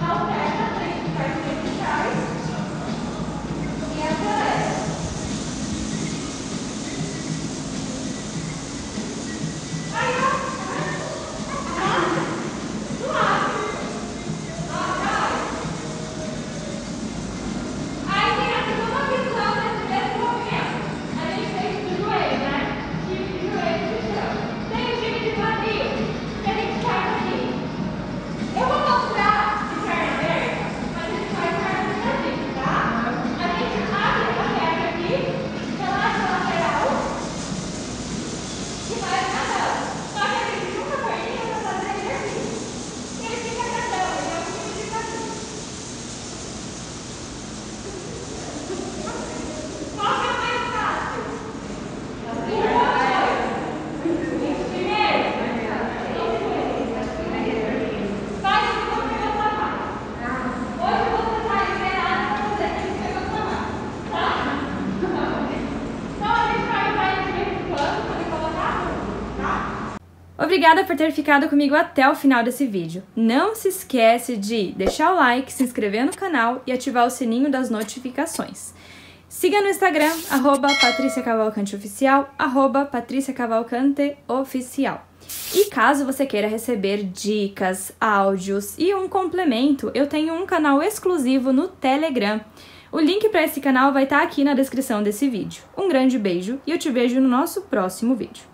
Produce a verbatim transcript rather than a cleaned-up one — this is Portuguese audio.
Obrigada por ter ficado comigo até o final desse vídeo. Não se esquece de deixar o like, se inscrever no canal e ativar o sininho das notificações. Siga no Instagram, arroba Patrícia Cavalcante Oficial, arroba Patrícia Cavalcante Oficial. E caso você queira receber dicas, áudios e um complemento, eu tenho um canal exclusivo no Telegram. O link para esse canal vai estar aqui na descrição desse vídeo. Um grande beijo e eu te vejo no nosso próximo vídeo.